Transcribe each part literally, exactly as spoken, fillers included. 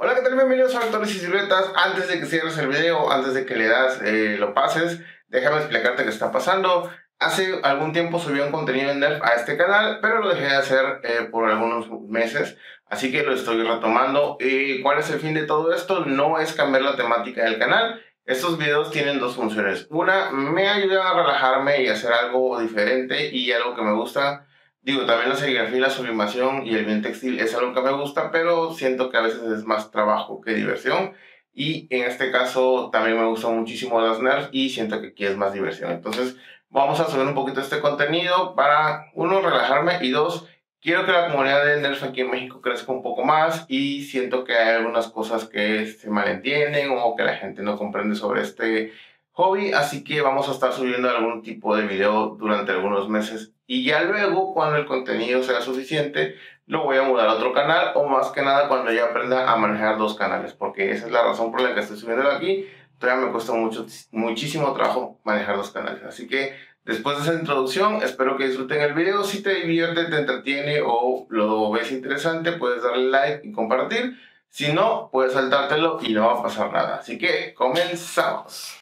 Hola, ¿qué tal? Bienvenidos a Vectores y Siluetas. Antes de que cierres el video, antes de que le das, eh, lo pases, déjame explicarte qué está pasando. Hace algún tiempo subí un contenido en Nerf a este canal, pero lo dejé de hacer eh, por algunos meses, así que lo estoy retomando. ¿Y cuál es el fin de todo esto? No es cambiar la temática del canal. Estos videos tienen dos funciones. Una, me ayuda a relajarme y hacer algo diferente y algo que me gusta. Digo, también la serigrafía, la sublimación y el bien textil es algo que me gusta, pero siento que a veces es más trabajo que diversión. Y en este caso también me gustan muchísimo las Nerf y siento que aquí es más diversión. Entonces vamos a subir un poquito este contenido para, uno, relajarme y dos, quiero que la comunidad de Nerf aquí en México crezca un poco más y siento que hay algunas cosas que se malentienden o que la gente no comprende sobre este hobby, así que vamos a estar subiendo algún tipo de video durante algunos meses y ya luego, cuando el contenido sea suficiente, lo voy a mudar a otro canal, o más que nada cuando ya aprenda a manejar dos canales, porque esa es la razón por la que estoy subiendo aquí. Todavía me cuesta mucho, muchísimo trabajo manejar dos canales, así que después de esa introducción espero que disfruten el video. Si te divierte, te entretiene o lo ves interesante, puedes darle like y compartir. Si no, puedes saltártelo y no va a pasar nada, así que comenzamos.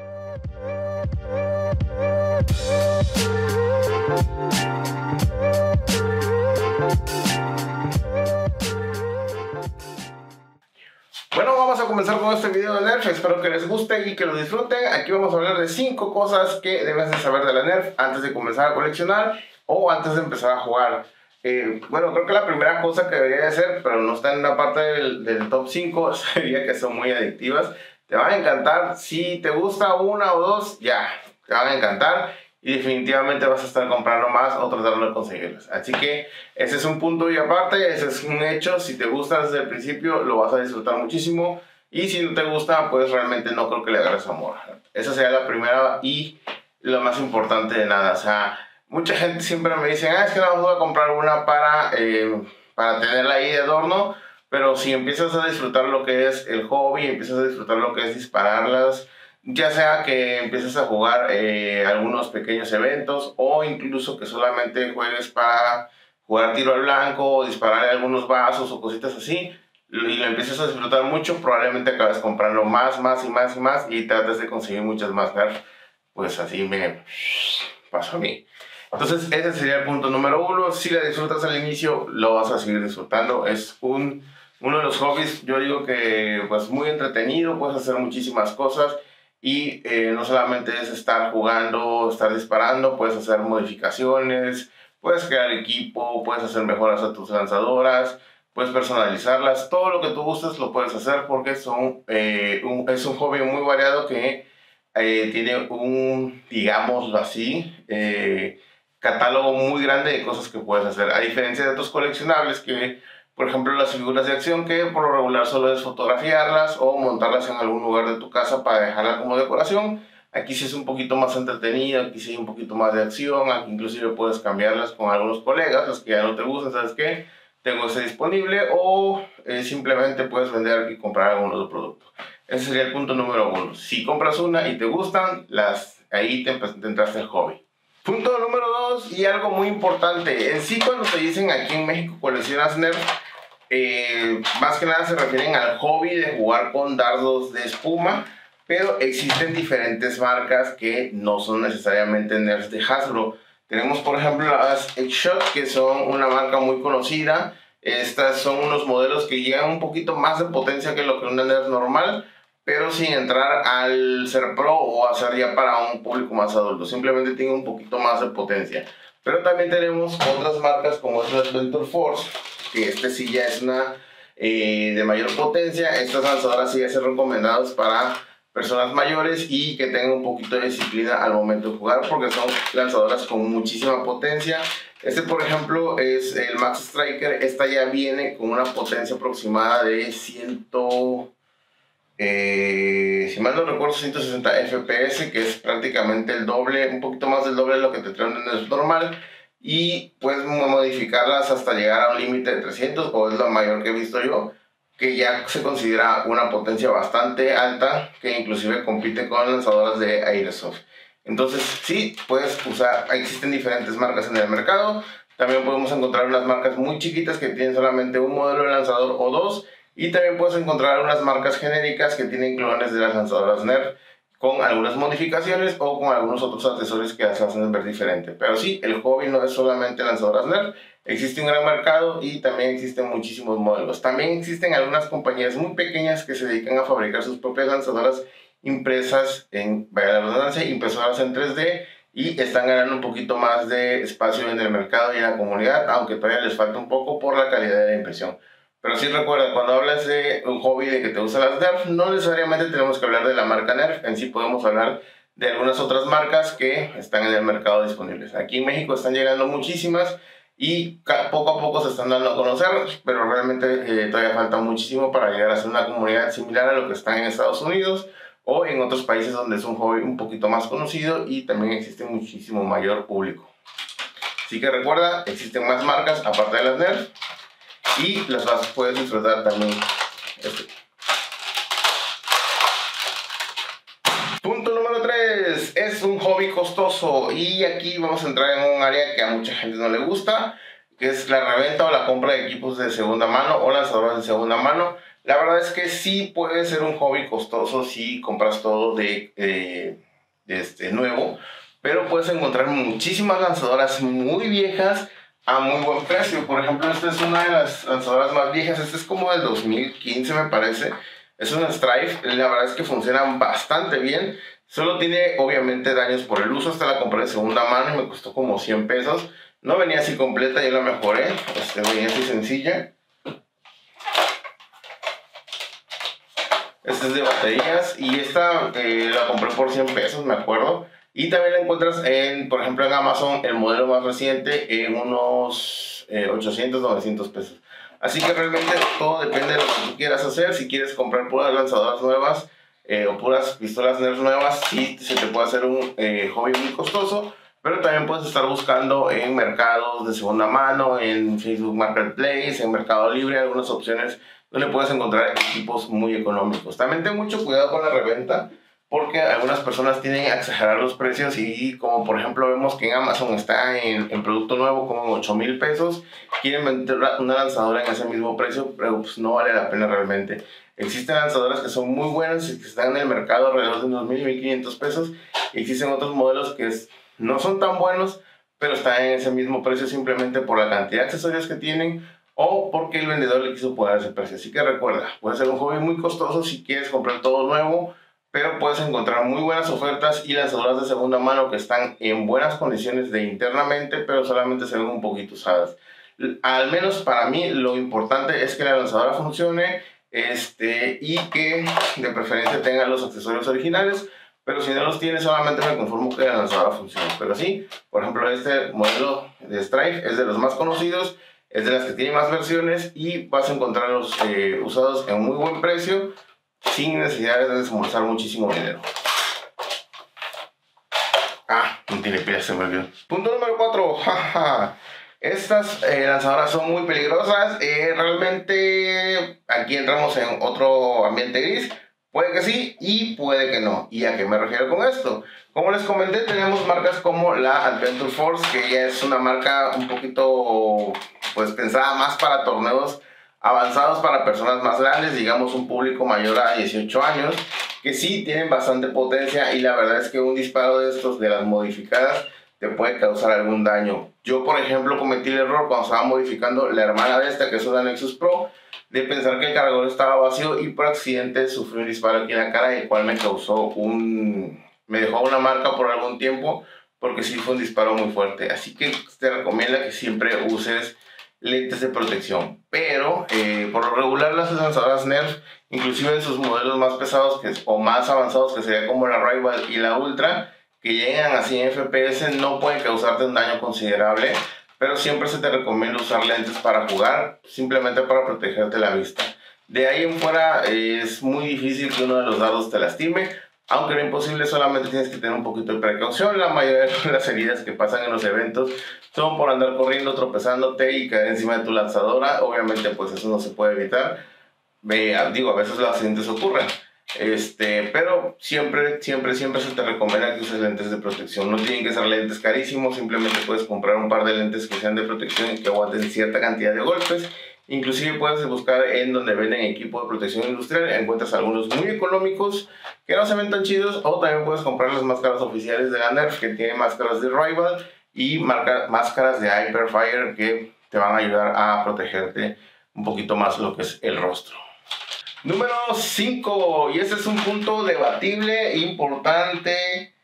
Bueno, vamos a comenzar con este video de Nerf. Espero que les guste y que lo disfruten. Aquí vamos a hablar de cinco cosas que debes de saber de la Nerf antes de comenzar a coleccionar o antes de empezar a jugar. Eh, bueno, creo que la primera cosa que debería de hacer, pero no está en la parte del, del top cinco, sería que son muy adictivas. Te van a encantar. Si te gusta una o dos, ya, te van a encantar. Y definitivamente vas a estar comprando más o tratando de conseguirlas. Así que ese es un punto y aparte, ese es un hecho. Si te gusta desde el principio, lo vas a disfrutar muchísimo. Y si no te gusta, pues realmente no creo que le agarres amor. Esa sería la primera y lo más importante de nada. O sea, mucha gente siempre me dice, ah, es que no voy a comprar una para, eh, para tenerla ahí de adorno. Pero si empiezas a disfrutar lo que es el hobby, empiezas a disfrutar lo que es dispararlas, ya sea que empieces a jugar eh, algunos pequeños eventos o incluso que solamente juegues para jugar tiro al blanco o disparar algunos vasos o cositas así y lo empieces a disfrutar mucho, probablemente acabes comprando más, más y más y más y trates de conseguir muchas más Nerf. Pues así me pasó a mí. Entonces ese sería el punto número uno. Si la disfrutas al inicio, lo vas a seguir disfrutando. Es un, uno de los hobbies, yo digo que pues muy entretenido, puedes hacer muchísimas cosas. Y eh, no solamente es estar jugando, estar disparando, puedes hacer modificaciones, puedes crear equipo, puedes hacer mejoras a tus lanzadoras, puedes personalizarlas, todo lo que tú gustes lo puedes hacer porque son, eh, un, es un hobby muy variado que eh, tiene un, digámoslo así, eh, catálogo muy grande de cosas que puedes hacer, a diferencia de otros coleccionables que, por ejemplo, las figuras de acción, que por lo regular solo es fotografiarlas o montarlas en algún lugar de tu casa para dejarla como decoración. Aquí sí es un poquito más entretenido, aquí sí hay un poquito más de acción, aquí inclusive puedes cambiarlas con algunos colegas, los que ya no te gustan, ¿sabes qué? Tengo este disponible, o eh, simplemente puedes vender y comprar algún otro producto. Ese sería el punto número uno. Si compras una y te gustan, las, ahí te, te entraste el hobby. Punto número dos, y algo muy importante, en sí cuando te dicen aquí en México coleccionas Nerf, eh, más que nada se refieren al hobby de jugar con dardos de espuma, pero existen diferentes marcas que no son necesariamente Nerfs de Hasbro. Tenemos por ejemplo las X-Shot, que son una marca muy conocida. Estas son unos modelos que llegan un poquito más de potencia que lo que una Nerf normal, pero sin entrar al ser pro o hacer ya para un público más adulto. Simplemente tiene un poquito más de potencia. Pero también tenemos otras marcas como es la Adventure Force, que este sí ya es una eh, de mayor potencia. Estas lanzadoras sí ya son recomendadas para personas mayores y que tengan un poquito de disciplina al momento de jugar, porque son lanzadoras con muchísima potencia. Este, por ejemplo, es el Max Striker. Esta ya viene con una potencia aproximada de cien... Eh, si mal no recuerdo, ciento sesenta F P S, que es prácticamente el doble, un poquito más del doble de lo que te trae un Nerf normal. Y puedes modificarlas hasta llegar a un límite de trescientos, o es lo mayor que he visto yo, que ya se considera una potencia bastante alta, que inclusive compite con lanzadoras de Airsoft. Entonces sí, puedes usar, existen diferentes marcas en el mercado. También podemos encontrar unas marcas muy chiquitas que tienen solamente un modelo de lanzador o dos, Y también puedes encontrar algunas marcas genéricas que tienen clones de las lanzadoras Nerf con algunas modificaciones o con algunos otros accesorios que las hacen ver diferente. Pero sí, el hobby no es solamente lanzadoras Nerf, existe un gran mercado y también existen muchísimos modelos. También existen algunas compañías muy pequeñas que se dedican a fabricar sus propias lanzadoras impresas en, vaya la redundancia, impresoras en tres D, y están ganando un poquito más de espacio en el mercado y en la comunidad, aunque todavía les falta un poco por la calidad de la impresión. Pero sí recuerda, cuando hablas de un hobby de que te gustan las Nerf, no necesariamente tenemos que hablar de la marca Nerf, en sí podemos hablar de algunas otras marcas que están en el mercado disponibles. Aquí en México están llegando muchísimas y poco a poco se están dando a conocer, pero realmente eh, todavía falta muchísimo para llegar a ser una comunidad similar a lo que están en Estados Unidos o en otros países donde es un hobby un poquito más conocido y también existe muchísimo mayor público. Así que recuerda, existen más marcas aparte de las Nerf y las vas a poder disfrutar también. Este. Punto número tres, es un hobby costoso, y aquí vamos a entrar en un área que a mucha gente no le gusta, que es la reventa o la compra de equipos de segunda mano o lanzadoras de segunda mano. La verdad es que sí puede ser un hobby costoso si compras todo de, eh, de este, nuevo, pero puedes encontrar muchísimas lanzadoras muy viejas a muy buen precio. Por ejemplo, esta es una de las lanzadoras más viejas, esta es como del dos mil quince me parece. Es una Strife, la verdad es que funciona bastante bien. Solo tiene obviamente daños por el uso. Esta la compré de segunda mano y me costó como cien pesos. No venía así completa, yo la mejoré. Este, venía así sencilla. Esta es de baterías y esta eh, la compré por cien pesos, me acuerdo. Y también la encuentras, en, por ejemplo, en Amazon, el modelo más reciente, en unos eh, ochocientos, novecientos pesos. Así que realmente todo depende de lo que tú quieras hacer. Si quieres comprar puras lanzadoras nuevas eh, o puras pistolas Nerf nuevas, sí se te puede hacer un eh, hobby muy costoso. Pero también puedes estar buscando en mercados de segunda mano, en Facebook Marketplace, en Mercado Libre, algunas opciones donde puedes encontrar equipos muy económicos. También ten mucho cuidado con la reventa, porque algunas personas tienden a exagerar los precios y, como por ejemplo vemos que en Amazon está en, en producto nuevo como en ocho mil pesos, quieren vender una lanzadora en ese mismo precio, pero pues no vale la pena realmente. Existen lanzadoras que son muy buenas y que están en el mercado alrededor de unos mil, mil quinientos pesos. Y existen otros modelos que es, no son tan buenos, pero están en ese mismo precio simplemente por la cantidad de accesorios que tienen o porque el vendedor le quiso poner ese precio. Así que recuerda, puede ser un hobby muy costoso si quieres comprar todo nuevo, pero puedes encontrar muy buenas ofertas y lanzadoras de segunda mano que están en buenas condiciones de internamente, pero solamente se ven un poquito usadas. Al menos para mí lo importante es que la lanzadora funcione este, y que de preferencia tenga los accesorios originales, pero si no los tiene solamente me conformo que la lanzadora funcione. Pero sí, por ejemplo, este modelo de Strife es de los más conocidos, es de las que tiene más versiones y vas a encontrarlos eh, usados en muy buen precio, sin necesidad de desembolsar muchísimo dinero. Ah, no tiene pilas, se me olvidó. Punto número cuatro. Jaja. Estas eh, lanzadoras son muy peligrosas. Eh, realmente aquí entramos en otro ambiente gris. Puede que sí y puede que no. ¿Y a qué me refiero con esto? Como les comenté, tenemos marcas como la Adventure Force, que ya es una marca un poquito pues pensada más para torneos avanzados, para personas más grandes, digamos un público mayor a dieciocho años, que sí tienen bastante potencia y la verdad es que un disparo de estos, de las modificadas, te puede causar algún daño. Yo, por ejemplo, cometí el error cuando estaba modificando la hermana de esta, que es una Nexus Pro, de pensar que el cargador estaba vacío y por accidente sufrí un disparo aquí en la cara, el cual me causó un... me dejó una marca por algún tiempo, porque sí fue un disparo muy fuerte. Así que te recomienda que siempre uses lentes de protección, pero eh, por lo regular las lanzadoras Nerf, inclusive en sus modelos más pesados que, o más avanzados, que sería como la Rival y la Ultra, que llegan a cien F P S, no pueden causarte un daño considerable, pero siempre se te recomienda usar lentes para jugar, simplemente para protegerte la vista. De ahí en fuera eh, es muy difícil que uno de los dados te lastime, aunque no imposible, solamente tienes que tener un poquito de precaución. La mayoría de las heridas que pasan en los eventos son por andar corriendo, tropezándote y caer encima de tu lanzadora. Obviamente pues eso no se puede evitar. Eh, digo, a veces los accidentes ocurren. Este, pero siempre, siempre, siempre se te recomienda que uses lentes de protección. No tienen que ser lentes carísimos, simplemente puedes comprar un par de lentes que sean de protección y que aguanten cierta cantidad de golpes Inclusive puedes buscar en donde venden equipo de protección industrial, encuentras algunos muy económicos que no se ven tan chidos, o también puedes comprar las máscaras oficiales de la Nerf, que tiene máscaras de Rival y marca, máscaras de Hyperfire que te van a ayudar a protegerte un poquito más lo que es el rostro. Número cinco, y ese es un punto debatible, importante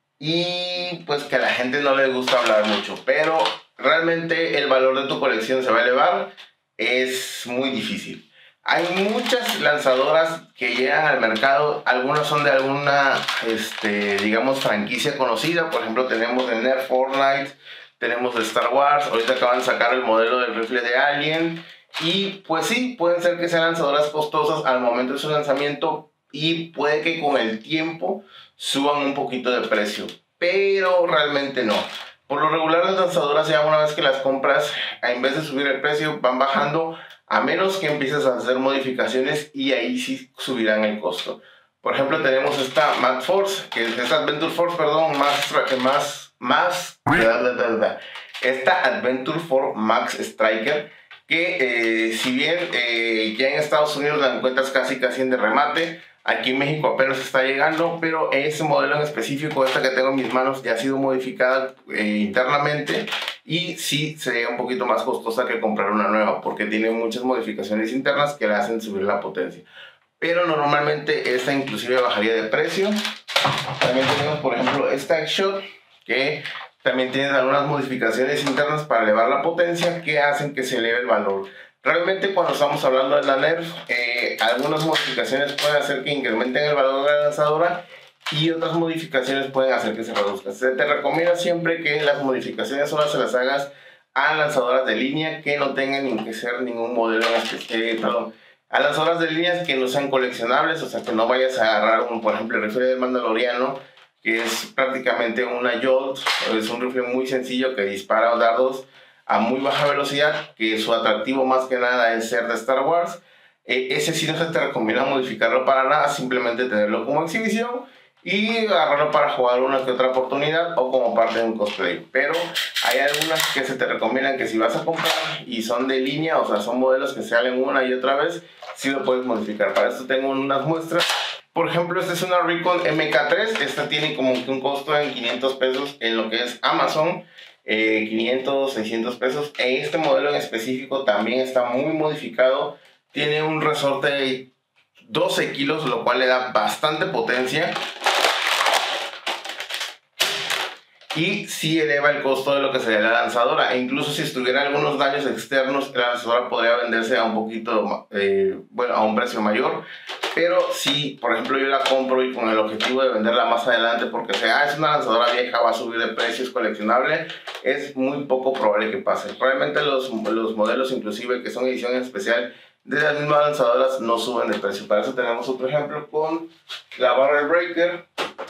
y pues que a la gente no le gusta hablar mucho, pero realmente el valor de tu colección se va a elevar. Es muy difícil. Hay muchas lanzadoras que llegan al mercado, algunas son de alguna, este, digamos, franquicia conocida. Por ejemplo, tenemos de Nerf Fortnite, tenemos de Star Wars, ahorita acaban de sacar el modelo del rifle de Alien. Y pues sí, pueden ser que sean lanzadoras costosas al momento de su lanzamiento y puede que con el tiempo suban un poquito de precio, pero realmente no. Por lo regular las lanzadoras ya una vez que las compras, en vez de subir el precio, van bajando a menos que empieces a hacer modificaciones y ahí sí subirán el costo. Por ejemplo, tenemos esta Max Force, que es esta Adventure Force, perdón, más, más, más, esta Adventure Force Max Striker, que eh, si bien eh, ya en Estados Unidos la encuentras casi casi en de remate, aquí en México apenas está llegando, pero ese modelo en específico, esta que tengo en mis manos, ya ha sido modificada eh, internamente y sí sería un poquito más costosa que comprar una nueva porque tiene muchas modificaciones internas que le hacen subir la potencia. Pero normalmente esta inclusive bajaría de precio. También tenemos por ejemplo esta X-Shot que también tiene algunas modificaciones internas para elevar la potencia que hacen que se eleve el valor. Realmente cuando estamos hablando de la Nerf, eh, algunas modificaciones pueden hacer que incrementen el valor de la lanzadora y otras modificaciones pueden hacer que se reduzca. Se te recomienda siempre que las modificaciones solo se las hagas a lanzadoras de línea que no tengan ni que ser ningún modelo especial, perdón, a lanzadoras de líneas que no sean coleccionables, o sea que no vayas a agarrar un, por ejemplo, el rifle del Mandaloriano, que es prácticamente una Jolt, es un rifle muy sencillo que dispara dardos a muy baja velocidad, que su atractivo más que nada es ser de Star Wars. Eh, ese sí no se te recomienda modificarlo para nada, simplemente tenerlo como exhibición y agarrarlo para jugar una que otra oportunidad o como parte de un cosplay. Pero hay algunas que se te recomiendan que si vas a comprar y son de línea, o sea son modelos que salen una y otra vez, sí lo puedes modificar. Para esto tengo unas muestras. Por ejemplo, esta es una Recon M K tres, esta tiene como que un costo en quinientos pesos en lo que es Amazon, eh, quinientos, seiscientos pesos. Este modelo en específico también está muy modificado, tiene un resorte de doce kilos, lo cual le da bastante potencia. Y sí eleva el costo de lo que sería la lanzadora. E incluso si estuviera algunos daños externos, la lanzadora podría venderse a un poquito, eh, bueno, a un precio mayor. Pero si, por ejemplo, yo la compro y con el objetivo de venderla más adelante porque sea, ah, es una lanzadora vieja, va a subir de precio, es coleccionable, es muy poco probable que pase. Probablemente los, los modelos, inclusive que son edición especial de las mismas lanzadoras, no suben de precio. Para eso tenemos otro ejemplo con la Barrel Breaker.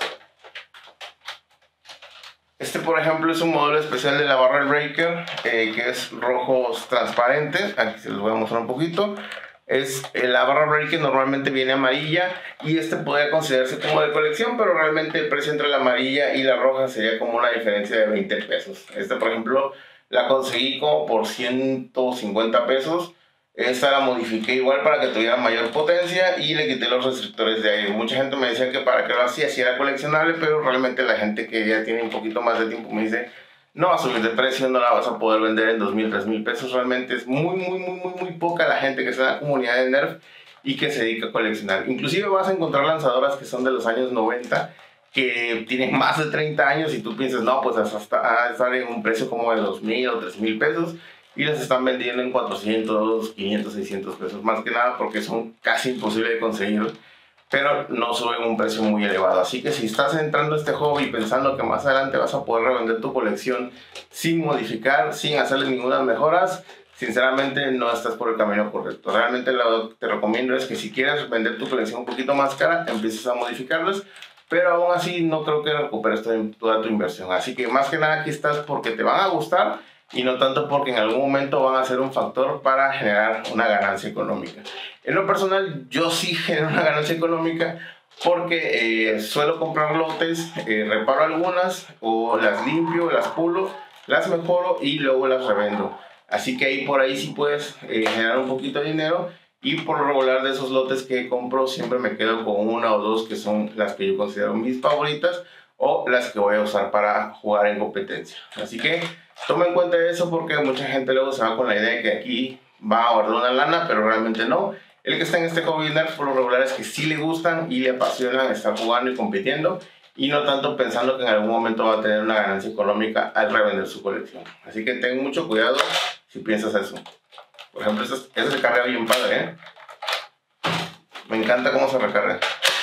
Este, por ejemplo, es un modelo especial de la Barrel Breaker, eh, que es rojos transparentes. Aquí se los voy a mostrar un poquito. Es, eh, la Barrel Breaker normalmente viene amarilla y este podría considerarse como de colección, pero realmente el precio entre la amarilla y la roja sería como una diferencia de veinte pesos. Este, por ejemplo, la conseguí como por ciento cincuenta pesos. Esta la modifiqué igual para que tuviera mayor potencia y le quité los restrictores de aire. Mucha gente me decía que para que lo hacía si era coleccionable, pero realmente la gente que ya tiene un poquito más de tiempo me dice no va a subir de precio, no la vas a poder vender en dos mil, tres mil pesos. Realmente es muy, muy, muy, muy, muy poca la gente que está en la comunidad de Nerf y que se dedica a coleccionar. Inclusive vas a encontrar lanzadoras que son de los años noventa, que tienen más de treinta años y tú piensas, no, pues hasta estar en un precio como de dos mil o tres mil pesos. Y las están vendiendo en cuatrocientos, quinientos, seiscientos pesos. Más que nada porque son casi imposibles de conseguir. Pero no suben un precio muy elevado. Así que si estás entrando a este hobby pensando que más adelante vas a poder revender tu colección sin modificar, sin hacerle ninguna mejoras, sinceramente no estás por el camino correcto. Realmente lo que te recomiendo es que si quieres vender tu colección un poquito más cara, empieces a modificarlas. Pero aún así no creo que recuperes toda tu inversión. Así que más que nada aquí estás porque te van a gustar y no tanto porque en algún momento van a ser un factor para generar una ganancia económica. En lo personal, yo sí genero una ganancia económica porque eh, suelo comprar lotes, eh, reparo algunas o las limpio, las pulo, las mejoro y luego las revendo. Así que ahí por ahí sí puedes eh, generar un poquito de dinero. Y por lo regular de esos lotes que compro siempre me quedo con una o dos que son las que yo considero mis favoritas o las que voy a usar para jugar en competencia. Así que toma en cuenta eso porque mucha gente luego se va con la idea de que aquí va a ahorrar una lana, pero realmente no. El que está en este hobby Nerf por lo regular es que sí le gustan y le apasionan estar jugando y compitiendo y no tanto pensando que en algún momento va a tener una ganancia económica al revender su colección. Así que ten mucho cuidado si piensas eso. Por ejemplo, ese, ese se carga bien padre, ¿eh? Me encanta cómo se recarga.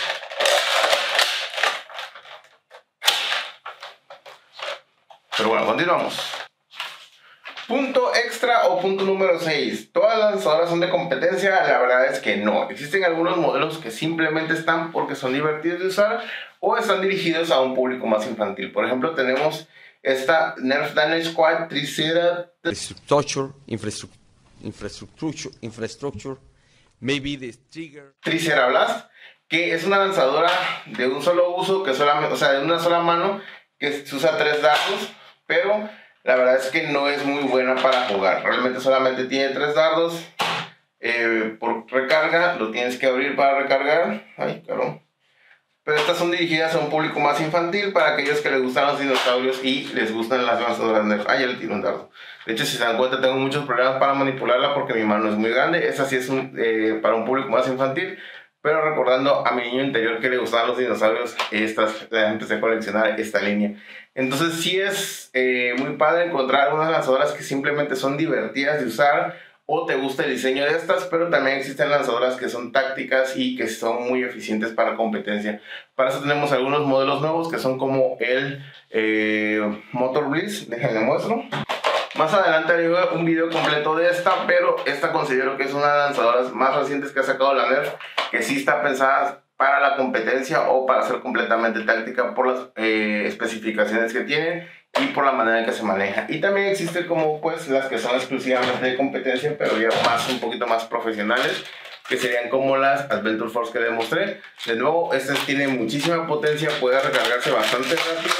Pero bueno, continuamos. Punto extra o punto número seis. ¿Todas las lanzadoras son de competencia? La verdad es que no. Existen algunos modelos que simplemente están porque son divertidos de usar o están dirigidos a un público más infantil. Por ejemplo, tenemos esta Nerf Dino Squad Tricera Infrastructure, infrastructure, infrastructure, infrastructure, maybe the trigger. Tricera Blast, que es una lanzadora de un solo uso, que solamente, o sea, de una sola mano, que se usa tres dardos, pero la verdad es que no es muy buena para jugar. Realmente solamente tiene tres dardos eh, por recarga, lo tienes que abrir para recargar. Ay, cabrón. Pero estas son dirigidas a un público más infantil, para aquellos que les gustan los dinosaurios y les gustan las lanzadoras Nerf. Ah, ya le tiro un dardo. De hecho, si se dan cuenta, tengo muchos problemas para manipularla porque mi mano es muy grande. Esta sí es un, eh, para un público más infantil. Pero recordando a mi niño interior que le gustaban los dinosaurios, estas las empecé a coleccionar esta línea. Entonces sí es eh, muy padre encontrar unas lanzadoras que simplemente son divertidas de usar, o te gusta el diseño de estas, pero también existen lanzadoras que son tácticas y que son muy eficientes para competencia. Para eso tenemos algunos modelos nuevos que son como el eh, Motor Blitz. Déjenme muestro. Más adelante haré un video completo de esta, pero esta considero que es una de las lanzadoras más recientes que ha sacado la Nerf, que sí está pensada para la competencia o para ser completamente táctica por las eh, especificaciones que tienen y por la manera en que se maneja. Y también existe como pues las que son exclusivamente de competencia, pero ya más un poquito más profesionales, que serían como las Adventure Force que demostré. De nuevo, estas tienen muchísima potencia, puede recargarse bastante rápido.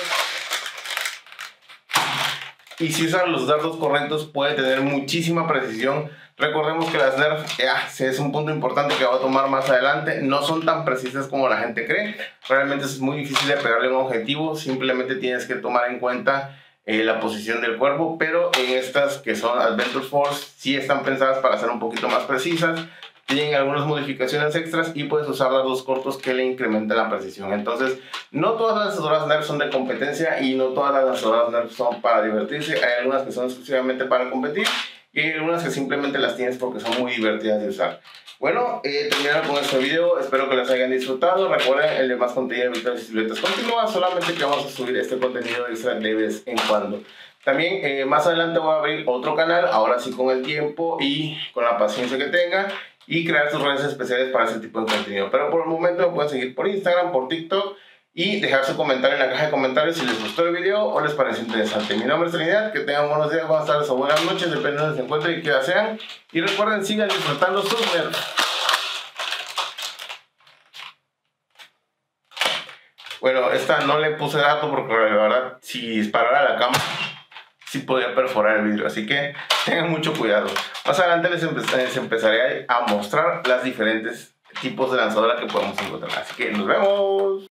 Y si usan los dardos correctos puede tener muchísima precisión. Recordemos que las Nerf, ya, es un punto importante que va a tomar más adelante, no son tan precisas como la gente cree. Realmente es muy difícil de pegarle un objetivo, simplemente tienes que tomar en cuenta eh, la posición del cuerpo, pero en estas que son Adventure Force sí están pensadas para ser un poquito más precisas. Tienen algunas modificaciones extras y puedes usar dardos cortos que le incrementan la precisión. Entonces, no todas las lanzadoras Nerf son de competencia y no todas las lanzadoras Nerf son para divertirse. Hay algunas que son exclusivamente para competir y hay algunas que simplemente las tienes porque son muy divertidas de usar. Bueno, eh, terminaron con este video. Espero que les hayan disfrutado. Recuerden, el de más contenido de Victorias y Siluetas continúa, solamente que vamos a subir este contenido extra de vez en cuando. También eh, más adelante voy a abrir otro canal, ahora sí con el tiempo y con la paciencia que tenga, y crear sus redes especiales para ese tipo de contenido. Pero por el momento me pueden seguir por Instagram, por TikTok, y dejar su comentario en la caja de comentarios si les gustó el video o les pareció interesante. Mi nombre es Trinidad, que tengan buenos días, buenas tardes o buenas noches, depende de donde se encuentren y qué sean. Y recuerden, sigan disfrutando sus Nerf. Bueno, esta no le puse dato porque la verdad, si disparara la cámara, sí podría perforar el vidrio, así que tengan mucho cuidado. Más adelante les, empe les empezaré a mostrar las diferentes tipos de lanzadora que podemos encontrar, así que nos vemos.